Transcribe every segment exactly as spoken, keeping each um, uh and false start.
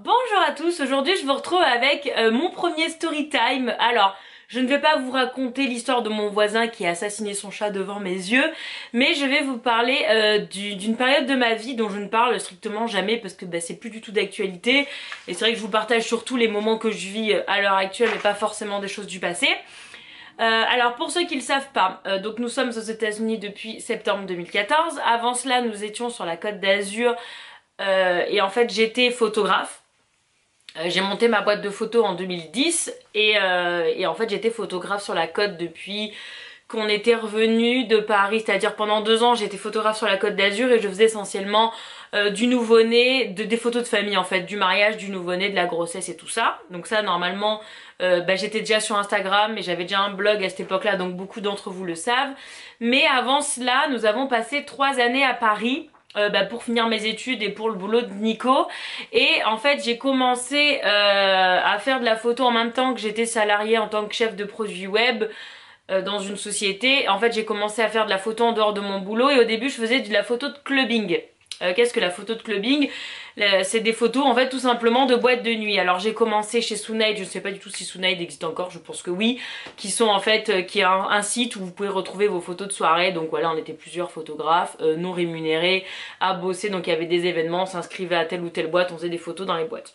Bonjour à tous, aujourd'hui je vous retrouve avec euh, mon premier story time. Alors, je ne vais pas vous raconter l'histoire de mon voisin qui a assassiné son chat devant mes yeux, mais je vais vous parler euh, d'une période de ma vie dont je ne parle strictement jamais parce que bah, c'est plus du tout d'actualité. Et c'est vrai que je vous partage surtout les moments que je vis à l'heure actuelle et pas forcément des choses du passé. Euh, alors pour ceux qui ne le savent pas, euh, donc nous sommes aux États-Unis depuis septembre deux mille quatorze. Avant cela, nous étions sur la Côte d'Azur euh, et en fait j'étais photographe. Euh, j'ai monté ma boîte de photos en deux mille dix et, euh, et en fait j'étais photographe sur la côte depuis qu'on était revenu de Paris, c'est-à-dire pendant deux ans j'étais photographe sur la Côte d'Azur et je faisais essentiellement euh, du nouveau-né, de, des photos de famille en fait, du mariage, du nouveau-né, de la grossesse et tout ça. Donc ça normalement euh, bah, j'étais déjà sur Instagram et j'avais déjà un blog à cette époque-là, donc beaucoup d'entre vous le savent. Mais avant cela nous avons passé trois années à Paris. Euh, bah, pour finir mes études et pour le boulot de Nico, et en fait j'ai commencé euh, à faire de la photo en même temps que j'étais salariée en tant que chef de produit web euh, dans une société. En fait j'ai commencé à faire de la photo en dehors de mon boulot et au début je faisais de la photo de clubbing. Euh, Qu'est-ce que la photo de clubbing? C'est des photos en fait tout simplement de boîtes de nuit. Alors j'ai commencé chez Sunite, je ne sais pas du tout si Sunite existe encore, je pense que oui, qui sont en fait, euh, qui est un, un site où vous pouvez retrouver vos photos de soirée. Donc voilà, on était plusieurs photographes euh, non rémunérés à bosser, donc il y avait des événements, on s'inscrivait à telle ou telle boîte, on faisait des photos dans les boîtes.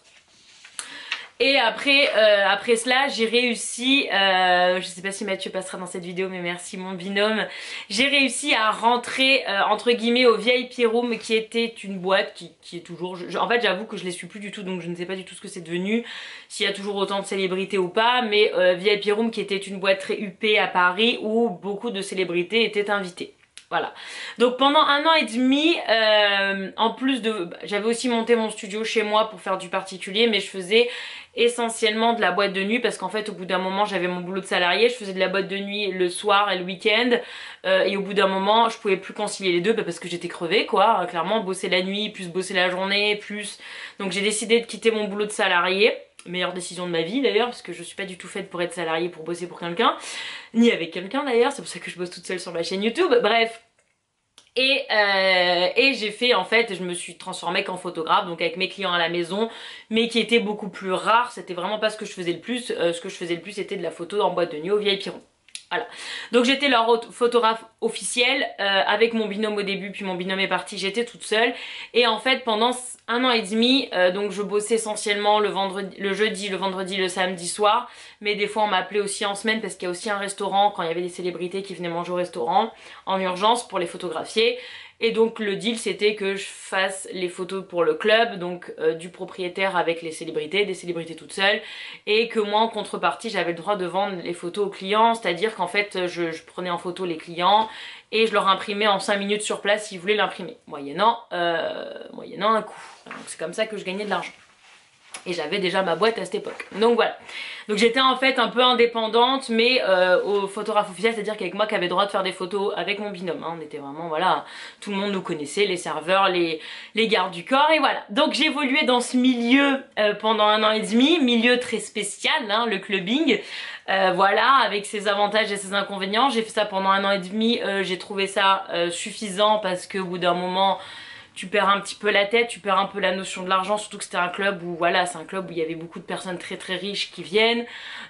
Et après, euh, après cela, j'ai réussi, euh, je sais pas si Mathieu passera dans cette vidéo, mais merci mon binôme, j'ai réussi à rentrer euh, entre guillemets au V I P Room, qui était une boîte qui, qui est toujours, je, en fait j'avoue que je les suis plus du tout, donc je ne sais pas du tout ce que c'est devenu, s'il y a toujours autant de célébrités ou pas, mais euh, V I P Room qui était une boîte très huppée à Paris où beaucoup de célébrités étaient invitées. Voilà. Donc pendant un an et demi, euh, en plus de... J'avais aussi monté mon studio chez moi pour faire du particulier, mais je faisais essentiellement de la boîte de nuit parce qu'en fait au bout d'un moment j'avais mon boulot de salarié, je faisais de la boîte de nuit le soir et le week-end euh, et au bout d'un moment je pouvais plus concilier les deux bah, parce que j'étais crevée quoi, clairement bosser la nuit plus bosser la journée plus... Donc j'ai décidé de quitter mon boulot de salarié. Meilleure décision de ma vie d'ailleurs parce que je suis pas du tout faite pour être salariée, pour bosser pour quelqu'un, ni avec quelqu'un d'ailleurs, c'est pour ça que je bosse toute seule sur ma chaîne YouTube, bref. Et, euh, et j'ai fait en fait, je me suis transformée qu'en photographe, donc avec mes clients à la maison, mais qui étaient beaucoup plus rares, c'était vraiment pas ce que je faisais le plus, euh, ce que je faisais le plus c'était de la photo en boîte de nuit au V I P Room. Voilà. Donc j'étais leur photographe officielle euh, avec mon binôme au début, puis mon binôme est parti, j'étais toute seule. Et en fait pendant un an et demi, euh, donc je bossais essentiellement le vendredi, le jeudi, le vendredi, le samedi soir. Mais des fois on m'appelait aussi en semaine parce qu'il y a aussi un restaurant quand il y avait des célébrités qui venaient manger au restaurant en urgence pour les photographier. Et donc le deal c'était que je fasse les photos pour le club, donc euh, du propriétaire avec les célébrités, des célébrités toutes seules, et que moi en contrepartie j'avais le droit de vendre les photos aux clients, c'est-à-dire qu'en fait je, je prenais en photo les clients et je leur imprimais en cinq minutes sur place s'ils voulaient l'imprimer, moyennant, euh, moyennant un coût. Donc c'est comme ça que je gagnais de l'argent. Et j'avais déjà ma boîte à cette époque. Donc voilà. Donc j'étais en fait un peu indépendante, mais euh, au photographe officiel, c'est-à-dire qu'avec moi qui avait le droit de faire des photos avec mon binôme. Hein, on était vraiment, voilà, tout le monde nous connaissait, les serveurs, les, les gardes du corps, et voilà. Donc j'ai évolué dans ce milieu euh, pendant un an et demi, milieu très spécial, hein, le clubbing. Euh, voilà, avec ses avantages et ses inconvénients. J'ai fait ça pendant un an et demi, euh, j'ai trouvé ça euh, suffisant parce qu'au bout d'un moment... tu perds un petit peu la tête, tu perds un peu la notion de l'argent, surtout que c'était un club où voilà, c'est un club où il y avait beaucoup de personnes très très riches qui viennent.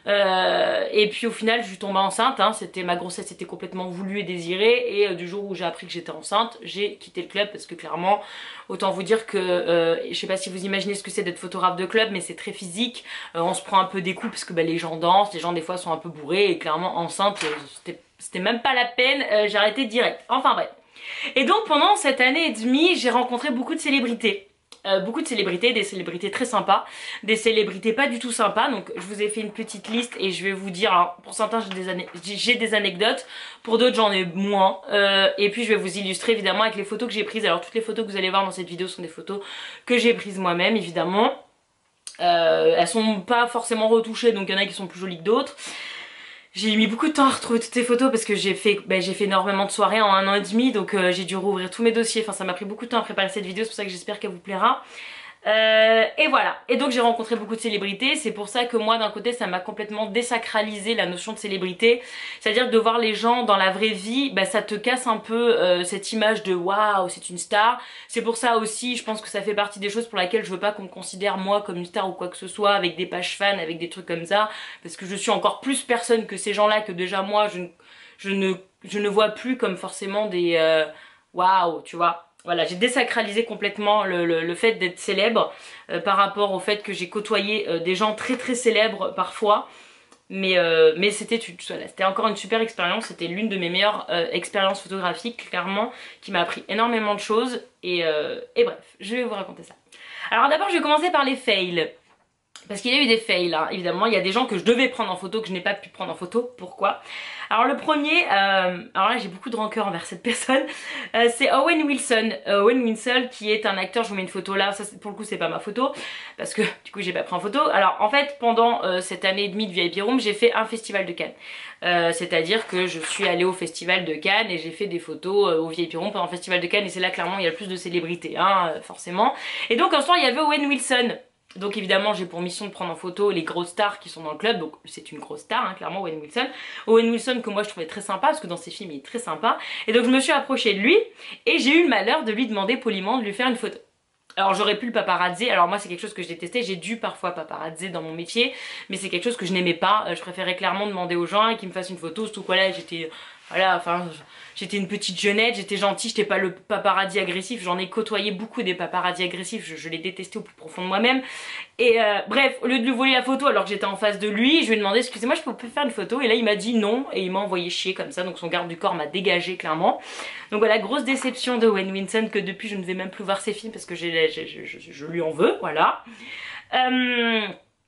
Euh, et puis au final, je suis tombée enceinte, hein, c'était ma grossesse était complètement voulue et désirée, et euh, du jour où j'ai appris que j'étais enceinte, j'ai quitté le club parce que clairement, autant vous dire que euh, je sais pas si vous imaginez ce que c'est d'être photographe de club, mais c'est très physique. Euh, on se prend un peu des coups parce que bah, les gens dansent, les gens des fois sont un peu bourrés, et clairement enceinte, euh, c'était même pas la peine, euh, j'ai arrêté direct. Enfin bref. Et donc pendant cette année et demie, j'ai rencontré beaucoup de célébrités. Euh, beaucoup de célébrités, des célébrités très sympas, des célébrités pas du tout sympas. Donc je vous ai fait une petite liste et je vais vous dire, alors, pour certains j'ai des, j'ai des anecdotes, pour d'autres j'en ai moins. Euh, et puis je vais vous illustrer évidemment avec les photos que j'ai prises. Alors toutes les photos que vous allez voir dans cette vidéo sont des photos que j'ai prises moi-même évidemment. Euh, elles sont pas forcément retouchées, donc il y en a qui sont plus jolies que d'autres. J'ai mis beaucoup de temps à retrouver toutes ces photos parce que j'ai fait, ben, j'ai fait énormément de soirées en un an et demi, donc euh, j'ai dû rouvrir tous mes dossiers. Enfin, ça m'a pris beaucoup de temps à préparer cette vidéo, c'est pour ça que j'espère qu'elle vous plaira. Euh, et voilà, et donc j'ai rencontré beaucoup de célébrités, c'est pour ça que moi d'un côté ça m'a complètement désacralisé la notion de célébrité, c'est-à-dire que de voir les gens dans la vraie vie, bah ça te casse un peu euh, cette image de waouh c'est une star. C'est pour ça aussi je pense que ça fait partie des choses pour lesquelles je veux pas qu'on me considère moi comme une star ou quoi que ce soit, avec des pages fans, avec des trucs comme ça, parce que je suis encore plus personne que ces gens-là, que déjà moi je, je, ne, je ne vois plus comme forcément des euh, waouh, tu vois. Voilà, j'ai désacralisé complètement le, le, le fait d'être célèbre euh, par rapport au fait que j'ai côtoyé euh, des gens très très célèbres parfois. Mais, euh, mais c'était voilà, c'était encore une super expérience, c'était l'une de mes meilleures euh, expériences photographiques, clairement, qui m'a appris énormément de choses. Et, euh, et bref, je vais vous raconter ça. Alors d'abord, je vais commencer par les fails. Parce qu'il y a eu des fails, hein. Évidemment, il y a des gens que je devais prendre en photo, que je n'ai pas pu prendre en photo. Pourquoi? Alors le premier, euh, alors là j'ai beaucoup de rancœur envers cette personne, euh, c'est Owen Wilson. Owen Wilson qui est un acteur, je vous mets une photo là, ça pour le coup c'est pas ma photo, parce que du coup j'ai pas pris en photo. Alors en fait, pendant euh, cette année et demie de V I P Room, j'ai fait un festival de Cannes. Euh, C'est-à-dire que je suis allée au festival de Cannes et j'ai fait des photos euh, au V I P Room pendant le festival de Cannes, et c'est là clairement il y a le plus de célébrités, hein, euh, forcément. Et donc en ce temps il y avait Owen Wilson. Donc évidemment j'ai pour mission de prendre en photo les grosses stars qui sont dans le club, donc c'est une grosse star, hein, clairement Owen Wilson. Owen Wilson que moi je trouvais très sympa, parce que dans ses films il est très sympa. Et donc je me suis approchée de lui, et j'ai eu le malheur de lui demander poliment de lui faire une photo. Alors j'aurais pu le paparazzer, alors moi c'est quelque chose que je détestais, j'ai dû parfois paparazzer dans mon métier, mais c'est quelque chose que je n'aimais pas. Je préférais clairement demander aux gens qu'ils me fassent une photo, surtout quoi là j'étais... Voilà, enfin, j'étais une petite jeunette, j'étais gentille, j'étais pas le paparazzi agressif, j'en ai côtoyé beaucoup des paparazzis agressifs, je, je les détestais au plus profond de moi-même. Et euh, bref, au lieu de lui voler la photo alors que j'étais en face de lui, je lui ai demandé excusez-moi je peux faire une photo, et là il m'a dit non, et il m'a envoyé chier comme ça, donc son garde du corps m'a dégagé clairement. Donc voilà, grosse déception de Owen Wilson, que depuis je ne vais même plus voir ses films parce que j'ai, j'ai, je, je, je lui en veux, voilà. Euh...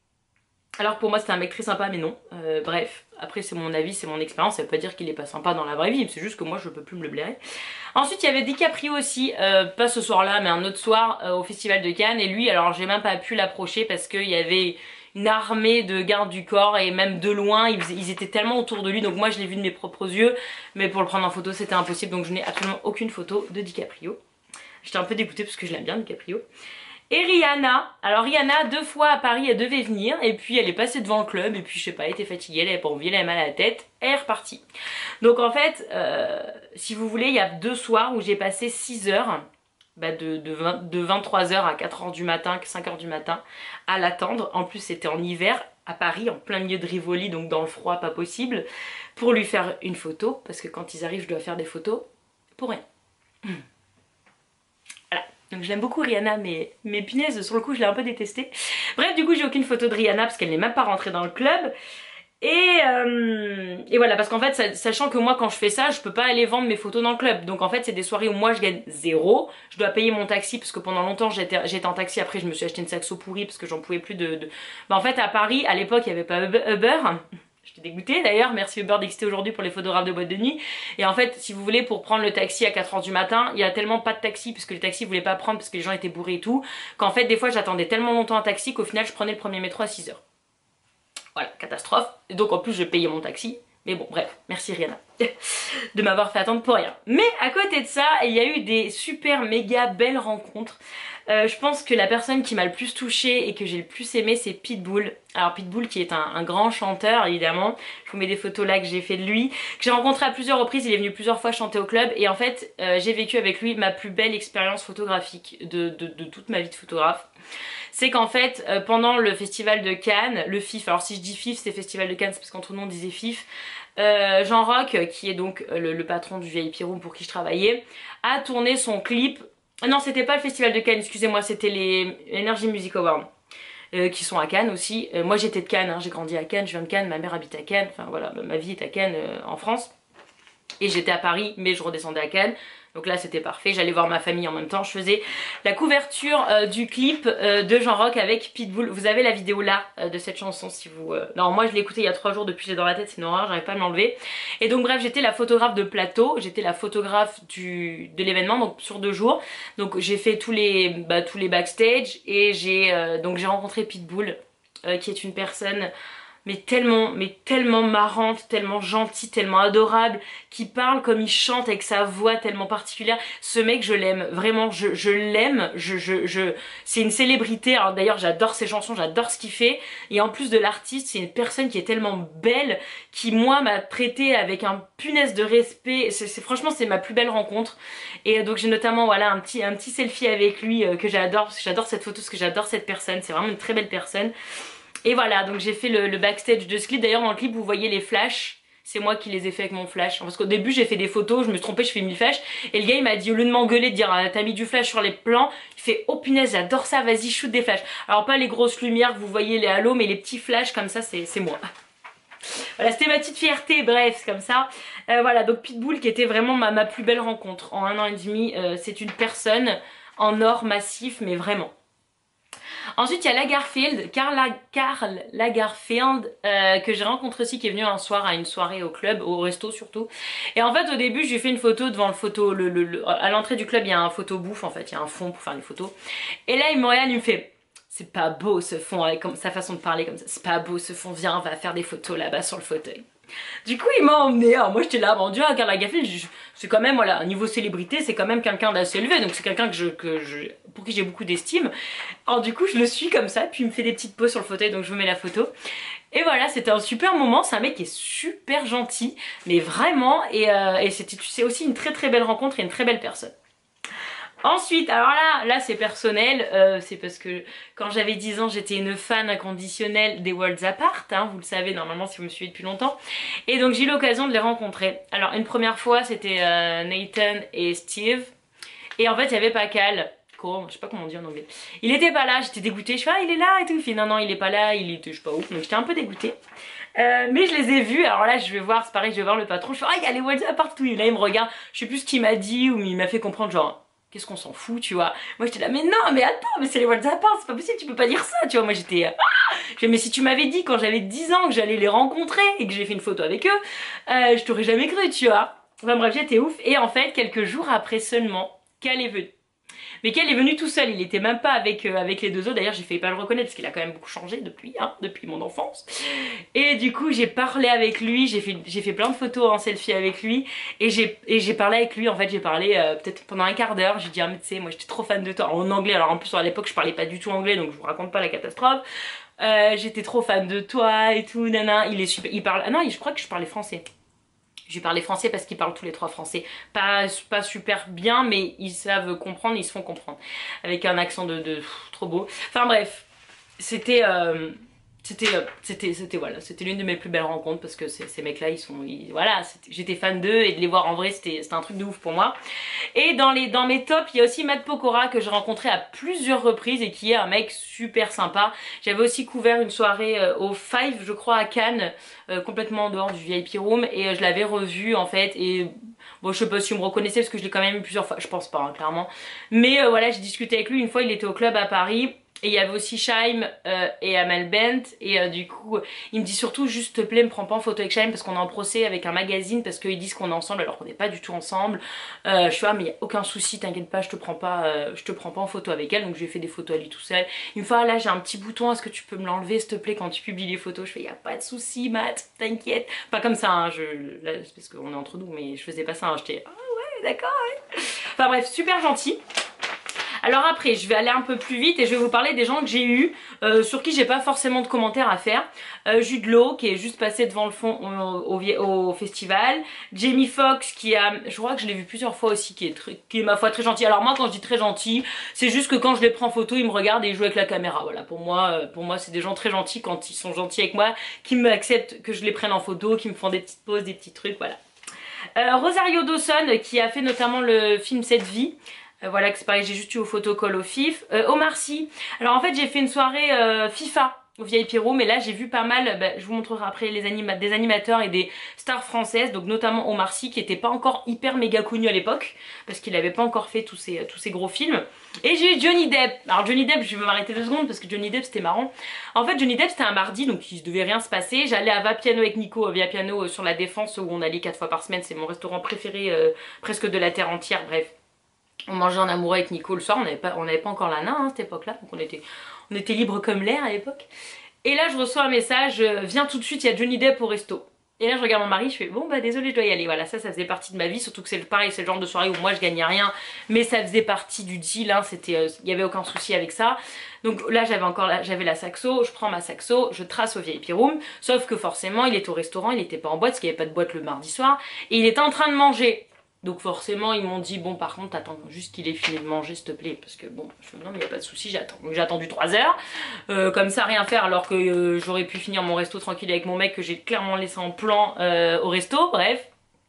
Alors pour moi c'était un mec très sympa, mais non, euh, bref, après c'est mon avis, c'est mon expérience, ça veut pas dire qu'il est pas sympa dans la vraie vie, c'est juste que moi je peux plus me le blairer. Ensuite il y avait DiCaprio aussi, euh, pas ce soir là mais un autre soir euh, au festival de Cannes, et lui alors j'ai même pas pu l'approcher parce qu'il y avait une armée de gardes du corps, et même de loin ils, ils étaient tellement autour de lui, donc moi je l'ai vu de mes propres yeux, mais pour le prendre en photo c'était impossible, donc je n'ai absolument aucune photo de DiCaprio. J'étais un peu dégoûtée parce que je l'aime bien DiCaprio. Et Rihanna, alors Rihanna deux fois à Paris elle devait venir, et puis elle est passée devant le club, et puis je sais pas, elle était fatiguée, elle avait pas envie, elle avait mal à la tête, elle est repartie. Donc en fait, euh, si vous voulez, il y a deux soirs où j'ai passé six heures, bah de, de, vingt, de vingt-trois heures à quatre heures du matin, cinq heures du matin, à l'attendre. En plus c'était en hiver, à Paris, en plein milieu de Rivoli, donc dans le froid pas possible, pour lui faire une photo, parce que quand ils arrivent je dois faire des photos, pour rien. Donc je l'aime beaucoup Rihanna, mais, mais punaise, sur le coup je l'ai un peu détestée. Bref, du coup j'ai aucune photo de Rihanna parce qu'elle n'est même pas rentrée dans le club. Et, euh, et voilà, parce qu'en fait, sachant que moi quand je fais ça, je peux pas aller vendre mes photos dans le club. Donc en fait c'est des soirées où moi je gagne zéro. Je dois payer mon taxi parce que pendant longtemps j'étais en taxi, après je me suis acheté une saxo pourrie parce que j'en pouvais plus de... de... Bah en fait à Paris, à l'époque il n'y avait pas Uber. J'étais dégoûtée d'ailleurs, merci Uber d'exister aujourd'hui pour les photographes de boîte de nuit. Et en fait, si vous voulez, pour prendre le taxi à quatre heures du matin, il y a tellement pas de taxi, parce que les taxis voulaient pas prendre parce que les gens étaient bourrés et tout, qu'en fait des fois j'attendais tellement longtemps un taxi qu'au final je prenais le premier métro à six heures. Voilà, catastrophe. Et donc en plus je payais mon taxi. Mais bon, bref, merci Rihanna de m'avoir fait attendre pour rien. Mais à côté de ça, il y a eu des super méga belles rencontres. Euh, je pense que la personne qui m'a le plus touchée et que j'ai le plus aimé, c'est Pitbull. Alors Pitbull qui est un, un grand chanteur évidemment. Je vous mets des photos là que j'ai fait de lui, que j'ai rencontré à plusieurs reprises, il est venu plusieurs fois chanter au club, et en fait euh, j'ai vécu avec lui ma plus belle expérience photographique de, de, de toute ma vie de photographe. C'est qu'en fait euh, pendant le festival de Cannes, le F I F, alors si je dis F I F c'est festival de Cannes, c'est parce qu'entre nous on disait F I F, euh, Jean Rock, qui est donc le, le patron du V I P Room pour qui je travaillais, a tourné son clip. Non, c'était pas le festival de Cannes, excusez-moi, c'était les Energy Music Awards. Euh, qui sont à Cannes aussi. Euh, moi j'étais de Cannes, hein, j'ai grandi à Cannes, je viens de Cannes, ma mère habite à Cannes, enfin voilà, ma vie est à Cannes euh, en France. Et j'étais à Paris, mais je redescendais à Cannes. Donc là c'était parfait, j'allais voir ma famille en même temps. Je faisais la couverture euh, du clip euh, de Jean Rock avec Pitbull. Vous avez la vidéo là euh, de cette chanson si vous... Euh... Non, moi je l'ai écoutée il y a trois jours, depuis j'ai dans la tête, c'est une horreur, j'arrive pas à me l'enlever. Et donc bref, j'étais la photographe de plateau, j'étais la photographe du... de l'événement, donc sur deux jours. Donc j'ai fait tous les, bah, tous les backstage, et j'ai euh, donc j'ai rencontré Pitbull, euh, qui est une personne... mais tellement, mais tellement marrante, tellement gentille, tellement adorable, qui parle comme il chante avec sa voix tellement particulière. Ce mec, je l'aime, vraiment, je, je l'aime, je, je, je, c'est une célébrité. Alors d'ailleurs, j'adore ses chansons, j'adore ce qu'il fait. Et en plus de l'artiste, c'est une personne qui est tellement belle, qui moi m'a traité avec un punaise de respect. C'est, c'est franchement, c'est ma plus belle rencontre. Et donc j'ai notamment voilà un petit, un petit selfie avec lui euh, que j'adore, parce que j'adore cette photo, parce que j'adore cette personne. C'est vraiment une très belle personne. Et voilà, donc j'ai fait le, le backstage de ce clip. D'ailleurs dans le clip vous voyez les flashs, c'est moi qui les ai fait avec mon flash. Parce qu'au début j'ai fait des photos, je me suis trompée, je fais mille flashs. Et le gars il m'a dit, au lieu de m'engueuler, de dire ah, t'as mis du flash sur les plans, il fait oh punaise j'adore ça, vas-y shoot des flashs. Alors pas les grosses lumières que vous voyez, les halos, mais les petits flashs comme ça c'est moi. Voilà, c'était ma petite fierté, bref, c'est comme ça. Euh, voilà, donc Pitbull qui était vraiment ma, ma plus belle rencontre en un an et demi. Euh, c'est une personne en or massif, mais vraiment. Ensuite, il y a Lagerfeld, Karl, Karl Lagerfeld, euh, que j'ai rencontré aussi, qui est venu un soir à une soirée au club, au resto surtout. Et en fait, au début, j'ai fait une photo devant le photo, le, le, le, à l'entrée du club, il y a un photo bouffe, en fait, il y a un fond pour faire des photos. Et là, il me regarde, il me fait... C'est pas beau ce fond, avec comme, sa façon de parler comme ça. C'est pas beau ce fond, viens, on va faire des photos là-bas sur le fauteuil. Du coup, il m'a emmené. Alors moi, j'étais là, mon dieu, Karl Lagerfeld, c'est quand même, voilà, niveau célébrité, c'est quand même quelqu'un d'assez élevé. Donc c'est quelqu'un que je, que je, pour qui j'ai beaucoup d'estime. Alors du coup, je le suis comme ça, puis il me fait des petites poses sur le fauteuil, donc je vous mets la photo. Et voilà, c'était un super moment. C'est un mec qui est super gentil, mais vraiment. Et, euh, et c'est aussi une très très belle rencontre et une très belle personne. Ensuite, alors là, là c'est personnel, euh, c'est parce que quand j'avais dix ans, j'étais une fan inconditionnelle des Worlds Apart, hein, vous le savez normalement si vous me suivez depuis longtemps. Et donc j'ai eu l'occasion de les rencontrer. Alors une première fois, c'était euh, Nathan et Steve. Et en fait, il n'y avait pas Cal. Je sais pas comment on dit en anglais. Il était pas là, j'étais dégoûtée. Je fais ah, il est là et tout. Il fait non, non, il est pas là, il était je sais pas où. Donc j'étais un peu dégoûtée. Euh, mais je les ai vus, alors là je vais voir, c'est pareil, je vais voir le patron. Je fais ah, il y a les Worlds Apart tout. Et là il me regarde, je sais plus ce qu'il m'a dit ou il m'a fait comprendre genre. Qu'est-ce qu'on s'en fout, tu vois. Moi j'étais là, mais non, mais attends, mais c'est les Worlds Apart, c'est pas possible, tu peux pas dire ça, tu vois. Moi j'étais, ah je fais, mais si tu m'avais dit quand j'avais dix ans que j'allais les rencontrer et que j'ai fait une photo avec eux, euh, je t'aurais jamais cru, tu vois. Enfin bref, j'étais ouf. Et en fait, quelques jours après seulement, Cal est venu. Mais Cal est venu tout seul, il était même pas avec, euh, avec les deux autres. D'ailleurs j'ai failli pas le reconnaître parce qu'il a quand même beaucoup changé depuis, hein, depuis mon enfance. Et du coup j'ai parlé avec lui, j'ai fait, j'ai fait plein de photos en selfie avec lui. Et j'ai parlé avec lui, en fait j'ai parlé euh, peut-être pendant un quart d'heure. J'ai dit ah mais tu sais moi j'étais trop fan de toi en anglais. Alors en plus à l'époque je parlais pas du tout anglais donc je vous raconte pas la catastrophe. euh, J'étais trop fan de toi et tout, nana. Il est super, il parle, ah non je crois que je parlais français. Je lui parlais français parce qu'ils parlent tous les trois français. Pas, pas super bien, mais ils savent comprendre, ils se font comprendre. Avec un accent de... de pff, trop beau. Enfin bref, c'était... Euh, c'était... C'était... C'était voilà, c'était l'une de mes plus belles rencontres parce que ces, ces mecs-là, ils sont... Ils, voilà, j'étais fan d'eux et de les voir en vrai, c'était un truc de ouf pour moi. Et dans, les, dans mes tops, il y a aussi Matt Pokora que j'ai rencontré à plusieurs reprises et qui est un mec super sympa. J'avais aussi couvert une soirée euh, au Five, je crois, à Cannes, euh, complètement en dehors du V I P Room et euh, je l'avais revu en fait et bon je sais pas si vous me reconnaissez parce que je l'ai quand même eu plusieurs fois, je pense pas hein, clairement. Mais euh, voilà, j'ai discuté avec lui une fois, il était au club à Paris. Et il y avait aussi Shaim euh, et Amel Bent et euh, du coup il me dit surtout juste s'il te plaît me prends pas en photo avec Shaim parce qu'on est en procès avec un magazine parce qu'ils disent qu'on est ensemble alors qu'on n'est pas du tout ensemble. euh, Je suis ah mais y a aucun souci, t'inquiète pas, je te prends pas euh, je te prends pas en photo avec elle. Donc je lui ai fait des photos à lui tout seul. Il me fait ah là j'ai un petit bouton, est-ce que tu peux me l'enlever s'il te plaît quand tu publies les photos. Je fais y a pas de souci Matt, t'inquiète. Pas comme ça hein, je, là, parce qu'on est entre nous mais je faisais pas ça hein. J'étais ah ouais d'accord ouais. Enfin bref super gentil. Alors après je vais aller un peu plus vite et je vais vous parler des gens que j'ai eu euh, sur qui j'ai pas forcément de commentaires à faire. euh, Jude Law qui est juste passé devant le fond au, au, au festival. Jamie Foxx qui a, je crois que je l'ai vu plusieurs fois aussi, qui est, très, qui est ma foi très gentil. Alors moi quand je dis très gentil, c'est juste que quand je les prends en photo ils me regardent et ils jouent avec la caméra. Voilà, pour moi, pour moi c'est des gens très gentils quand ils sont gentils avec moi, qui m'acceptent que je les prenne en photo, qui me font des petites poses, des petits trucs, voilà. euh, Rosario Dawson qui a fait notamment le film Cette vie. Euh, voilà que c'est pareil, j'ai juste eu au photocall au F I F. Euh, Omar Sy. Alors en fait j'ai fait une soirée euh, FIFA au V I P Room et là j'ai vu pas mal, bah, je vous montrerai après les anima des animateurs et des stars françaises, donc notamment Omar Sy qui était pas encore hyper méga connu à l'époque parce qu'il avait pas encore fait tous ces, tous ces gros films. Et j'ai eu Johnny Depp. Alors Johnny Depp, je vais m'arrêter deux secondes parce que Johnny Depp c'était marrant. En fait Johnny Depp c'était un mardi donc il devait rien se passer. J'allais à Vapiano avec Nico, Vapiano euh, sur la Défense où on allait quatre fois par semaine, c'est mon restaurant préféré euh, presque de la terre entière, bref. On mangeait en amoureux avec Nico le soir, on n'avait pas, on n'avait pas encore la nain hein, à cette époque-là, donc on était, on était libre comme l'air à l'époque. Et là je reçois un message, euh, viens tout de suite, il y a Johnny Depp au resto. Et là je regarde mon mari, je fais bon bah désolé je dois y aller. Voilà, ça ça faisait partie de ma vie, surtout que c'est pareil, c'est le genre de soirée où moi je gagnais rien, mais ça faisait partie du deal, hein, c'était, il euh, y avait aucun souci avec ça. Donc là j'avais encore la, j'avais la saxo, je prends ma saxo, je trace au V I P room, sauf que forcément il était au restaurant, il était pas en boîte parce qu'il n'y avait pas de boîte le mardi soir, et il était en train de manger. Donc forcément ils m'ont dit bon par contre attends juste qu'il ait fini de manger s'il te plaît, parce que bon je fais non mais y a pas de souci, j'attends. Donc j'ai attendu trois heures, euh, comme ça rien faire alors que euh, j'aurais pu finir mon resto tranquille avec mon mec que j'ai clairement laissé en plan euh, au resto, bref.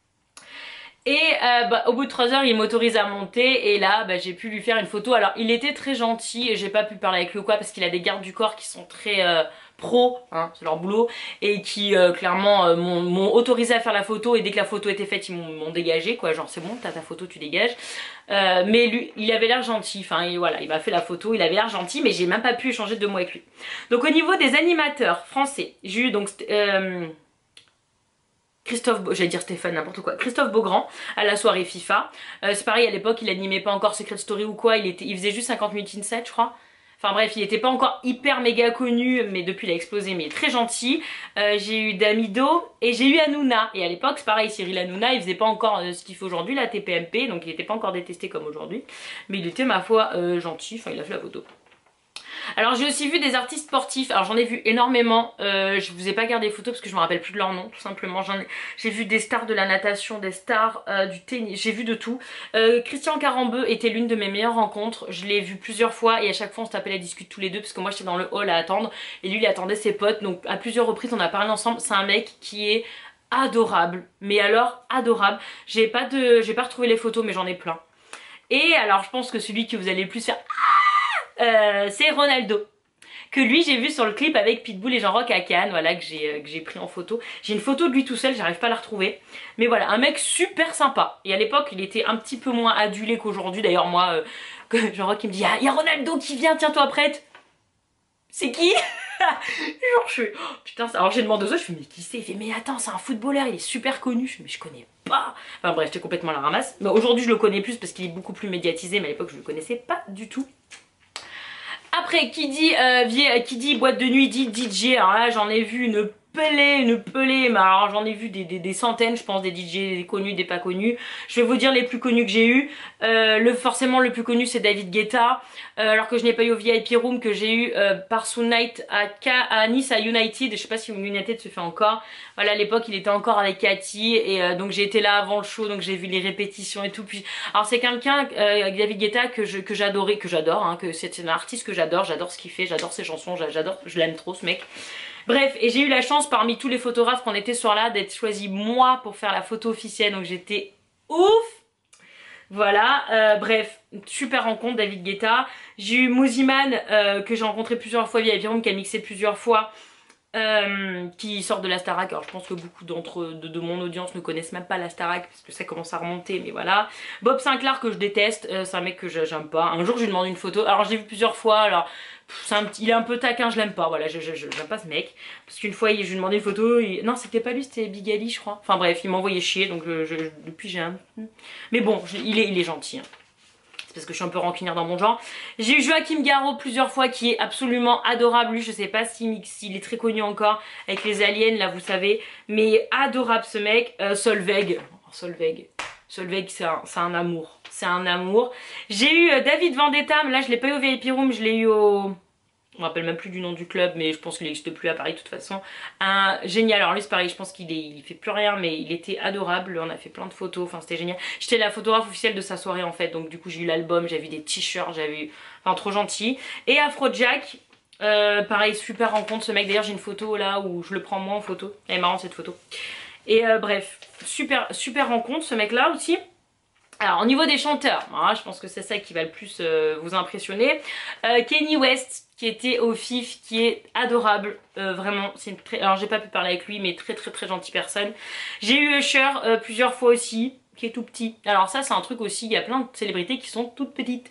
Et euh, bah, au bout de trois heures il m'autorise à monter et là bah, j'ai pu lui faire une photo. Alors il était très gentil et j'ai pas pu parler avec lui ou quoi parce qu'il a des gardes du corps qui sont très euh, pro, hein, c'est leur boulot, et qui euh, clairement euh, m'ont autorisé à faire la photo, et dès que la photo était faite ils m'ont dégagé quoi, genre c'est bon t'as ta photo tu dégages. Euh, mais lui il avait l'air gentil, enfin et voilà il m'a fait la photo, il avait l'air gentil mais j'ai même pas pu échanger deux mots avec lui. Donc au niveau des animateurs français, j'ai eu donc euh, Christophe, j'allais dire Stéphane, n'importe quoi, Christophe Beaugrand à la soirée FIFA. Euh, c'est pareil, à l'époque il animait pas encore Secret Story ou quoi, il, était, il faisait juste cinquante minutes in-set je crois. Enfin bref, il était pas encore hyper méga connu, mais depuis il a explosé, mais très gentil. Euh, j'ai eu Damido et j'ai eu Hanouna. Et à l'époque c'est pareil, Cyril Hanouna il faisait pas encore euh, ce qu'il fait aujourd'hui, la T P M P, donc il était pas encore détesté comme aujourd'hui. Mais il était ma foi euh, gentil, enfin il a fait la photo. Alors j'ai aussi vu des artistes sportifs, alors j'en ai vu énormément, euh, je vous ai pas gardé photos parce que je me rappelle plus de leur nom tout simplement. J'ai vu des stars de la natation, des stars euh, du tennis, j'ai vu de tout. euh, Christian Carambeu était l'une de mes meilleures rencontres, je l'ai vu plusieurs fois et à chaque fois on se tapait la discute tous les deux parce que moi j'étais dans le hall à attendre et lui il attendait ses potes, donc à plusieurs reprises on a parlé ensemble. C'est un mec qui est adorable, mais alors adorable. J'ai pas de, j'ai pas retrouvé les photos mais j'en ai plein. Et alors je pense que celui que vous allez le plus faire Euh, c'est Ronaldo, que lui j'ai vu sur le clip avec Pitbull et Jean-Roch à Cannes, voilà, que j'ai euh, que j'ai pris en photo. J'ai une photo de lui tout seul, j'arrive pas à la retrouver, mais voilà, un mec super sympa. Et à l'époque il était un petit peu moins adulé qu'aujourd'hui, d'ailleurs moi euh, Jean-Roch il me dit ah, y a Ronaldo qui vient, tiens-toi prête. C'est qui? Genre je suis oh, putain, alors j'ai demandé aux autres, je fais mais qui c'est? Il fait mais attends c'est un footballeur, il est super connu. Je fais mais je connais pas. Enfin bref, j'étais complètement à la ramasse. Mais aujourd'hui je le connais plus parce qu'il est beaucoup plus médiatisé, mais à l'époque je le connaissais pas du tout. Après, qui dit, euh, vie, qui dit boîte de nuit dit D J. Alors là, j'en ai vu une pelée, une pelée. Mais alors, j'en ai vu des, des, des centaines, je pense, des D J, des connus, des pas connus. Je vais vous dire les plus connus que j'ai eu. Euh, le, forcément, le plus connu, c'est David Guetta. Euh, alors que je n'ai pas eu au V I P Room, que j'ai eu euh, par Night à, à Nice, à United. Je sais pas si United se fait encore. Voilà, à l'époque, il était encore avec Cathy. Et euh, donc, j'ai été là avant le show, donc j'ai vu les répétitions et tout. Puis, alors, c'est quelqu'un, euh, David Guetta, que je, que j'adorais, que j'adore, hein, que c'est un artiste que j'adore. J'adore ce qu'il fait, j'adore ses chansons, j'adore, je l'aime trop ce mec. Bref, et j'ai eu la chance parmi tous les photographes qu'on était sur là d'être choisi moi pour faire la photo officielle, donc j'étais ouf. Voilà, euh, bref, super rencontre, David Guetta. J'ai eu Mouziman, euh, que j'ai rencontré plusieurs fois via Viron, qui a mixé plusieurs fois, euh, qui sort de la Starac. Alors je pense que beaucoup d'entre de, de mon audience ne connaissent même pas la Starac parce que ça commence à remonter, mais voilà. Bob Sinclair que je déteste, euh, c'est un mec que j'aime pas. Un jour je lui demande une photo, alors je l'ai vu plusieurs fois, alors pff, un petit, il est un peu taquin, je l'aime pas, voilà, je, je, je j'aime pas ce mec. Parce qu'une fois je lui ai demandé une photo, il... non c'était pas lui, c'était Big Ali je crois. Enfin bref, il m'a envoyé chier, donc je, je, depuis j'ai un... Mais bon, je, il, est, il est gentil. Hein. Parce que je suis un peu rancunière dans mon genre. J'ai eu Joachim Garraud plusieurs fois qui est absolument adorable. Lui je sais pas s'il si, est très connu encore avec les aliens là vous savez. Mais adorable ce mec. euh, Solveig. Oh, Solveig. Solveig c'est un, un amour. C'est un amour. J'ai eu euh, David Vendetta. Mais là je l'ai pas eu au V I P Room. Je l'ai eu au... Je me rappelle même plus du nom du club, mais je pense qu'il n'existe plus à Paris de toute façon. Un génial, alors lui c'est pareil, je pense qu'il est, il fait plus rien, mais il était adorable, on a fait plein de photos, enfin c'était génial. J'étais la photographe officielle de sa soirée en fait, donc du coup j'ai eu l'album, j'avais vu des t-shirts, j'avais eu... Enfin trop gentil. Et Afrojack, euh, pareil, super rencontre ce mec, d'ailleurs j'ai une photo là où je le prends moi en photo, elle est marrante cette photo. Et euh, bref, super, super rencontre ce mec là aussi. Alors au niveau des chanteurs, voilà, je pense que c'est ça qui va le plus euh, vous impressionner. Euh, Kanye West qui était au F I F, qui est adorable, euh, vraiment. C'est une très... Alors j'ai pas pu parler avec lui, mais très très très gentille personne. J'ai eu Usher euh, plusieurs fois aussi, qui est tout petit. Alors ça c'est un truc aussi, il y a plein de célébrités qui sont toutes petites.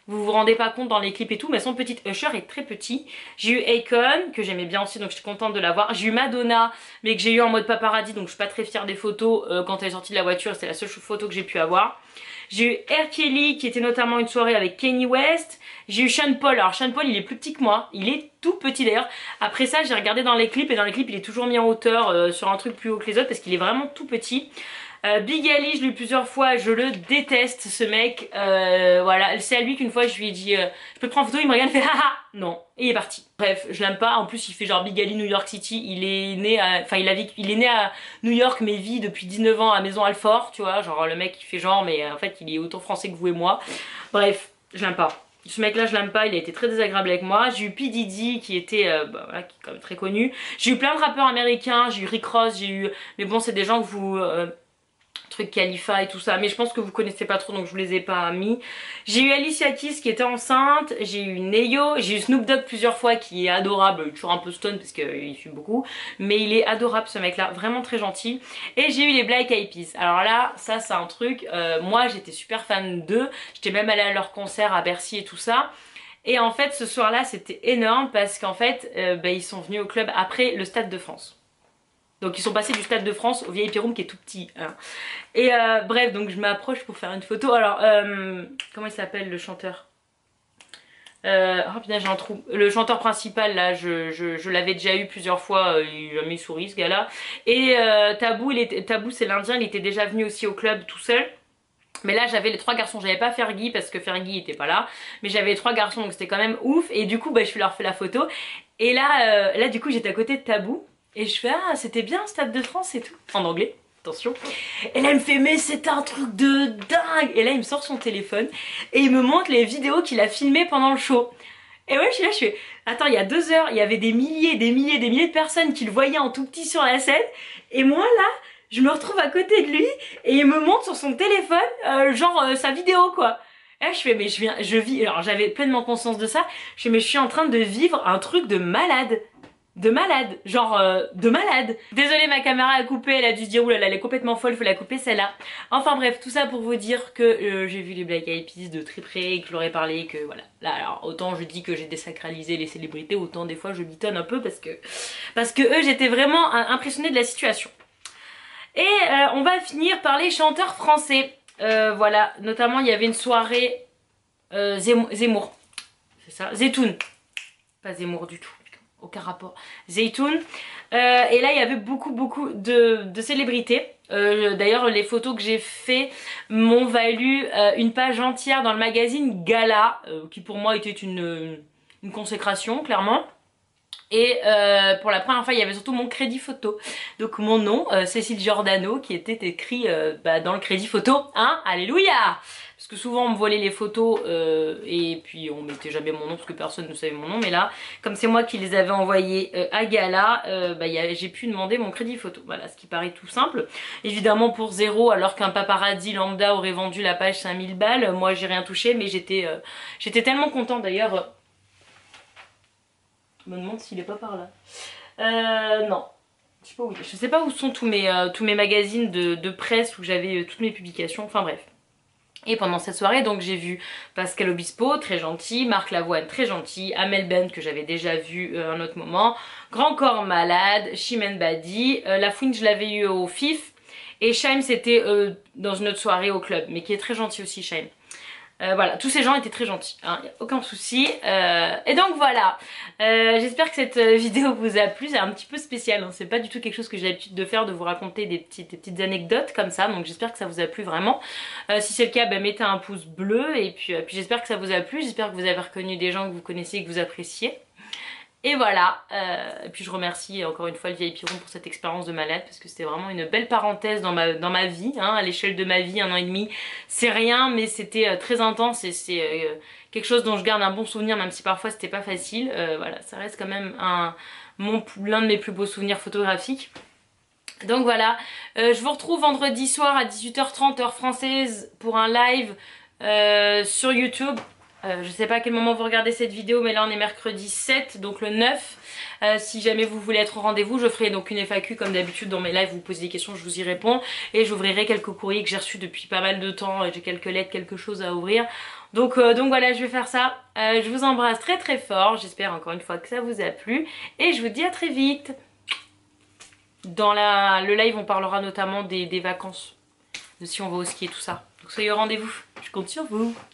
Vous vous rendez pas compte dans les clips et tout, mais son petit Usher est très petit. J'ai eu Akon, que j'aimais bien aussi, donc je suis contente de l'avoir. J'ai eu Madonna, mais que j'ai eu en mode paparazzi, donc je suis pas très fière des photos euh, quand elle est sortie de la voiture, c'est la seule photo que j'ai pu avoir. J'ai eu R. Kelly, qui était notamment une soirée avec Kanye West. J'ai eu Sean Paul. Alors Sean Paul, il est plus petit que moi, il est tout petit d'ailleurs. Après ça, j'ai regardé dans les clips, et dans les clips, il est toujours mis en hauteur euh, sur un truc plus haut que les autres, parce qu'il est vraiment tout petit. Euh, Big Ali, je l'ai eu plusieurs fois, je le déteste ce mec, euh, voilà, c'est à lui qu'une fois je lui ai dit euh, je peux te prendre en photo, il me regarde, il fait haha, non, et il est parti. Bref, je l'aime pas, en plus il fait genre Big Ali New York City, il est né à, enfin il a vécu, il est né à New York mais vit depuis dix-neuf ans à Maison Alfort, tu vois, genre le mec il fait genre mais en fait il est autant français que vous et moi. Bref, je l'aime pas. Ce mec là je l'aime pas, il a été très désagréable avec moi. J'ai eu P. Diddy qui était euh, bah, voilà, qui est quand même très connu. J'ai eu plein de rappeurs américains, j'ai eu Rick Ross, j'ai eu, mais bon c'est des gens que vous... Euh, truc Khalifa et tout ça, mais je pense que vous connaissez pas trop donc je vous les ai pas mis. J'ai eu Alicia Keys qui était enceinte, j'ai eu Neo, j'ai eu Snoop Dogg plusieurs fois qui est adorable, toujours un peu stone parce qu'il fume beaucoup, mais il est adorable ce mec là, vraiment très gentil. Et j'ai eu les Black Eyed Peas, alors là ça c'est un truc, euh, moi j'étais super fan d'eux, j'étais même allée à leur concert à Bercy et tout ça. Et en fait ce soir là c'était énorme parce qu'en fait euh, bah, ils sont venus au club après le Stade de France. Donc ils sont passés du Stade de France au V I P Room qui est tout petit hein. Et euh, bref, donc je m'approche pour faire une photo. Alors euh, comment il s'appelle le chanteur euh, oh putain j'ai un trou. Le chanteur principal là, je, je, je l'avais déjà eu plusieurs fois, euh, il jamais souri ce gars là. Et euh, Tabou, il était, Tabou c'est l'Indien, il était déjà venu aussi au club tout seul. Mais là j'avais les trois garçons, j'avais pas Fergie parce que Fergie était pas là, mais j'avais les trois garçons donc c'était quand même ouf. Et du coup bah, je leur fais la photo. Et là, euh, là du coup j'étais à côté de Tabou. Et je fais ah c'était bien Stade de France et tout, en anglais, attention. Et là il me fait mais c'est un truc de dingue. Et là il me sort son téléphone et il me montre les vidéos qu'il a filmées pendant le show. Et ouais je suis là, je fais attends il y a deux heures il y avait des milliers, des milliers, des milliers de personnes qui le voyaient en tout petit sur la scène. Et moi là je me retrouve à côté de lui et il me montre sur son téléphone euh, genre euh, sa vidéo quoi. Et là je fais mais je viens, je vis, alors j'avais pleinement conscience de ça. Je fais mais je suis en train de vivre un truc de malade. De malade, genre euh, de malade. Désolée ma caméra a coupé, elle a dû se dire oulala elle est complètement folle, faut la couper celle-là. Enfin bref, tout ça pour vous dire que euh, j'ai vu les Black Eyed Peas de très près, que je leur ai parlé, que voilà. Là alors autant je dis que j'ai désacralisé les célébrités, autant des fois je mitonne un peu parce que parce que eux j'étais vraiment impressionnée de la situation. Et euh, on va finir par les chanteurs français. Euh, voilà, notamment il y avait une soirée euh, Zemmour, c'est ça, Zetoun, pas Zemmour du tout. Aucun rapport. Zaytoun. Euh, et là il y avait beaucoup beaucoup de, de célébrités. Euh, D'ailleurs les photos que j'ai fait m'ont valu euh, une page entière dans le magazine Gala, euh, qui pour moi était une, une consécration clairement. Et euh, pour la première fois il y avait surtout mon crédit photo. Donc mon nom, euh, Cécile Giordano, qui était écrit euh, bah, dans le crédit photo. Hein, alléluia. Parce que souvent on me volait les photos euh, et puis on mettait jamais mon nom parce que personne ne savait mon nom. Mais là, comme c'est moi qui les avais envoyés euh, à Gala, euh, bah, j'ai pu demander mon crédit photo. Voilà, ce qui paraît tout simple. Évidemment pour zéro, alors qu'un paparazzi lambda aurait vendu la page cinq mille balles. Moi j'ai rien touché, mais j'étais euh, j'étais tellement contente d'ailleurs. Euh... Je me demande s'il est pas par là. Euh, non. Je sais pas où, je sais pas où sont tous mes, euh, tous mes magazines de, de presse où j'avais euh, toutes mes publications. Enfin bref. Et pendant cette soirée, donc j'ai vu Pascal Obispo, très gentil, Marc Lavoine, très gentil, Amel Bent, que j'avais déjà vu euh, un autre moment, Grand Corps Malade, Chimène Badi, euh, La Fouine, je l'avais eu au F I F, et Shaim, c'était euh, dans une autre soirée au club, mais qui est très gentil aussi, Shaim. Euh, voilà, tous ces gens étaient très gentils, hein, y a aucun souci. Euh, et donc voilà, euh, j'espère que cette vidéo vous a plu, c'est un petit peu spécial, hein, c'est pas du tout quelque chose que j'ai l'habitude de faire, de vous raconter des petites, des petites anecdotes comme ça, donc j'espère que ça vous a plu vraiment. Euh, si c'est le cas, bah, mettez un pouce bleu, et puis, euh, puis j'espère que ça vous a plu, j'espère que vous avez reconnu des gens que vous connaissez et que vous appréciez. Et voilà, euh, et puis je remercie encore une fois le V I P Room pour cette expérience de malade parce que c'était vraiment une belle parenthèse dans ma, dans ma vie, hein, à l'échelle de ma vie, un an et demi, c'est rien mais c'était euh, très intense et c'est euh, quelque chose dont je garde un bon souvenir même si parfois c'était pas facile, euh, voilà, ça reste quand même un, l'un de mes plus beaux souvenirs photographiques. Donc voilà, euh, je vous retrouve vendredi soir à dix-huit heures trente heure française pour un live euh, sur YouTube. Euh, je sais pas à quel moment vous regardez cette vidéo, mais là on est mercredi sept, donc le neuf. Euh, si jamais vous voulez être au rendez-vous, je ferai donc une F A Q comme d'habitude dans mes lives, vous posez des questions, je vous y réponds. Et j'ouvrirai quelques courriers que j'ai reçus depuis pas mal de temps, j'ai quelques lettres, quelque chose à ouvrir. Donc, euh, donc voilà, je vais faire ça. Euh, je vous embrasse très très fort, j'espère encore une fois que ça vous a plu. Et je vous dis à très vite. Dans la, le live, on parlera notamment des, des vacances, de si on va au ski et tout ça. Donc soyez au rendez-vous, je compte sur vous.